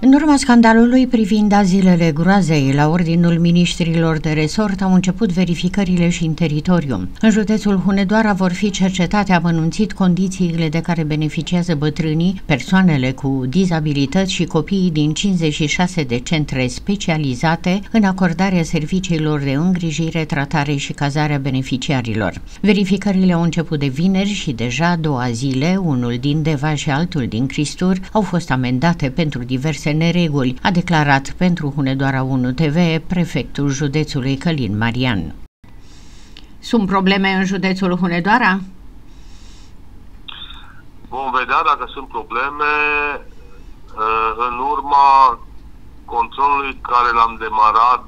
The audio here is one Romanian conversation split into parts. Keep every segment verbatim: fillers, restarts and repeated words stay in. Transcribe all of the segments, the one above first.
În urma scandalului privind azilele groazei, la ordinul miniștrilor de resort au început verificările și în teritoriu. În județul Hunedoara vor fi cercetate amănunțit condițiile de care beneficiază bătrânii, persoanele cu dizabilități și copiii din cincizeci și șase de centre specializate în acordarea serviciilor de îngrijire, tratare și cazarea beneficiarilor. Verificările au început de vineri și deja două azile, unul din Deva și altul din Cristur, au fost amendate pentru diverse nereguli, a declarat pentru Hunedoara unu T V prefectul județului Călin Marian. Sunt probleme în județul Hunedoara? Vom vedea dacă sunt probleme în urma controlului care l-am demarat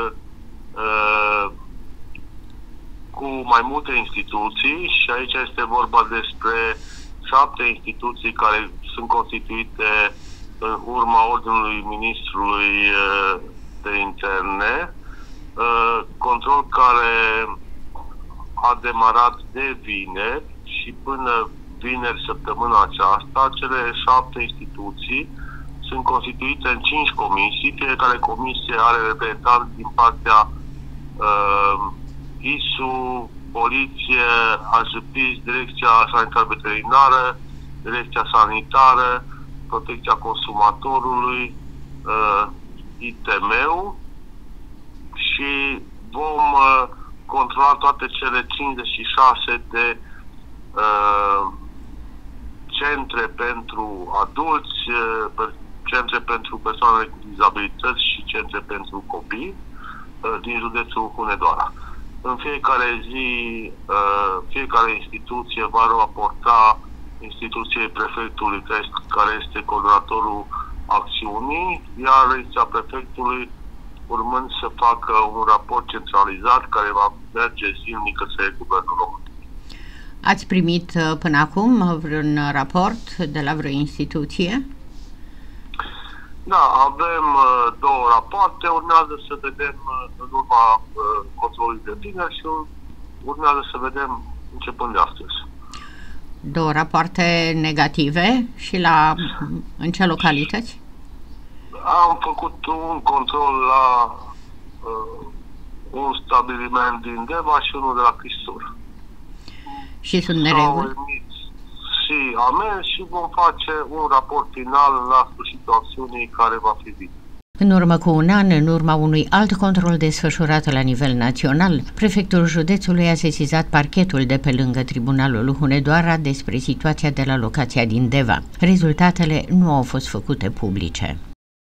cu mai multe instituții și aici este vorba despre șapte instituții care sunt constituite în urma ordinului ministrului de interne, control care a demarat de vineri și până vineri săptămâna aceasta. Cele șapte instituții sunt constituite în cinci comisii, fiecare comisie are reprezentanți din partea uh, I S U, Poliție, A J P I S, Direcția Sanitar-Veterinară, Direcția Sanitară, Protecția Consumatorului, uh, I T M-ul și vom uh, controla toate cele cincizeci și șase de uh, centre pentru adulți, uh, centre pentru persoane cu dizabilități și centre pentru copii uh, din județul Hunedoara. În fiecare zi, uh, fiecare instituție va raporta instituției prefectului, care este coordonatorul acțiunii, iar instituția prefectului urmând să facă un raport centralizat care va merge zilnic către Guvernul României. Ați primit până acum vreun raport de la vreo instituție? Da, avem două rapoarte, urmează să vedem în urma controlului de vineri și urmează să vedem începând de astăzi. Două rapoarte negative și la în ce localități? Am făcut un control la uh, un stabiliment din Deva și unul de la Cristur. Și sunt nereguli? Și amenzi și vom face un raport final la sfârșitul acțiunii care va fi bine. În urmă cu un an, în urma unui alt control desfășurat la nivel național, prefectul județului a sesizat parchetul de pe lângă Tribunalul Hunedoara despre situația de la locația din Deva. Rezultatele nu au fost făcute publice.